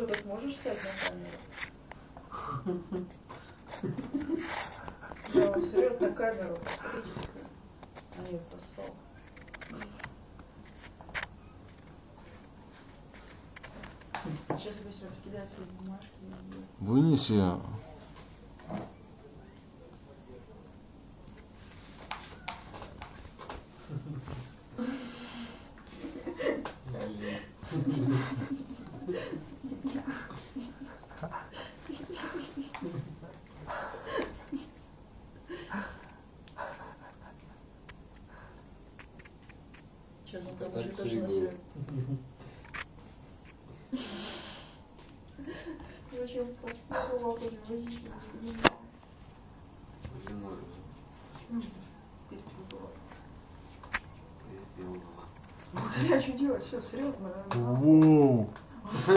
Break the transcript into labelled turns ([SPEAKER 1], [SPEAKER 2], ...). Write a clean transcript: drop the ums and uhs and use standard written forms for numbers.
[SPEAKER 1] оттуда сможешь снять на камеру? Да, он срет на камеру. Посмотрите, какой. А я послал. Сейчас быстро раскидать свои бумажки.
[SPEAKER 2] Вынеси.
[SPEAKER 1] Сейчас он там уже точно насрет. Зачем попробовал тоже возить, что не знаю. А что делать? Все, срет, наверное.